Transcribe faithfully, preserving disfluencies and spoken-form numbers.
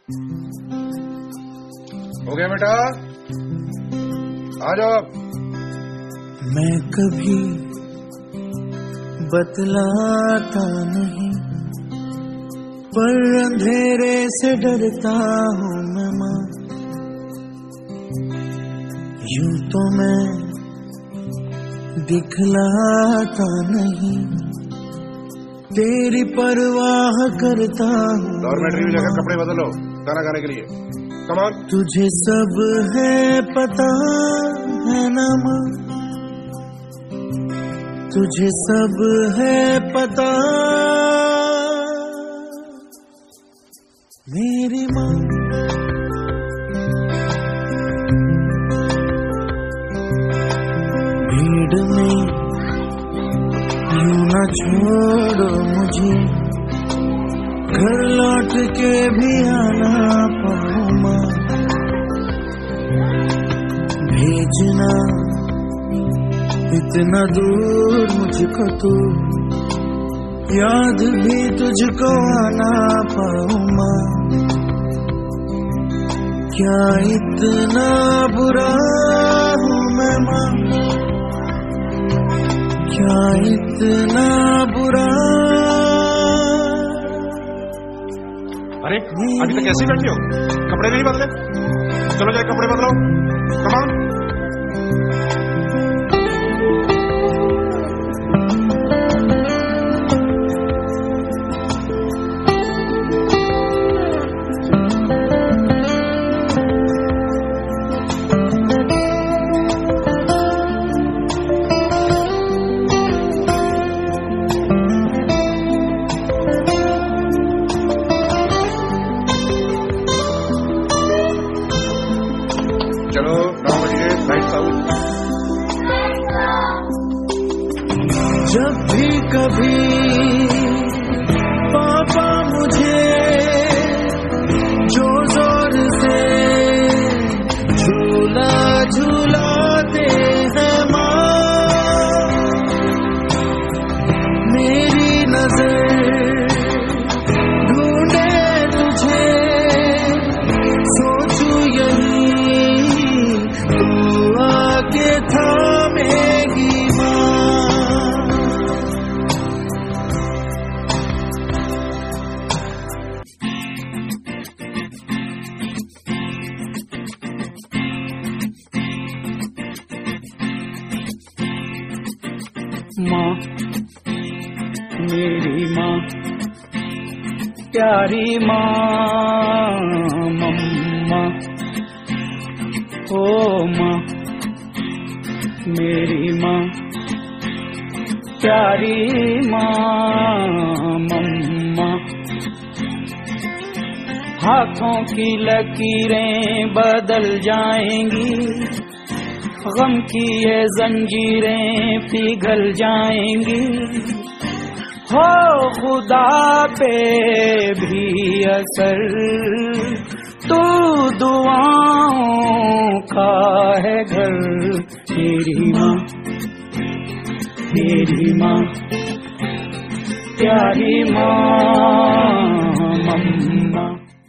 हो गया बेटा, आ जाओ। मैं कभी बतलाता नहीं, पर अंधेरे से डरता हूँ मैं माँ। यूं तो मैं दिखलाता नहीं, तेरी परवाह करता हूँ। डॉर्मेट्री में जाकर कपड़े बदलो खाना खाने के लिए। कमान। तुझे सब है पता है ना माँ, तुझे सब है पता मेरी माँ। भीड़ में यूं न छोड़ो मुझे, घर लौट के भी आना पाऊँ माँ। भेजना इतना दूर मुझको तू, याद भी तुझको आना पाऊँ माँ। क्या इतना बुरा हूँ मैं माँ, क्या इतना बुरा। अरे अभी तक कैसे बैठी हो, कपड़े नहीं बदले? चलो जाए कपड़े बदलो। कमान। चलो नौ बजे लाइट्स आउट। जब भी कभी पापा मुझे जो जोर से झूला झूलाते हैं माँ, मेरी नजर ढूंढे तुझे, सोचूं यही तू आके थामेगी माँ। माँ मेरी माँ, प्यारी माँ मम्मा। ओ माँ मेरी माँ, प्यारी माँ मम्मा। हाथों की लकीरें बदल जाएंगी, गम की ये जंजीरें पिघल जाएंगी। हो खुदा पे भी असर तू दुआओं का है घर। मेरी माँ, मेरी माँ, प्यारी माँ मम्मा।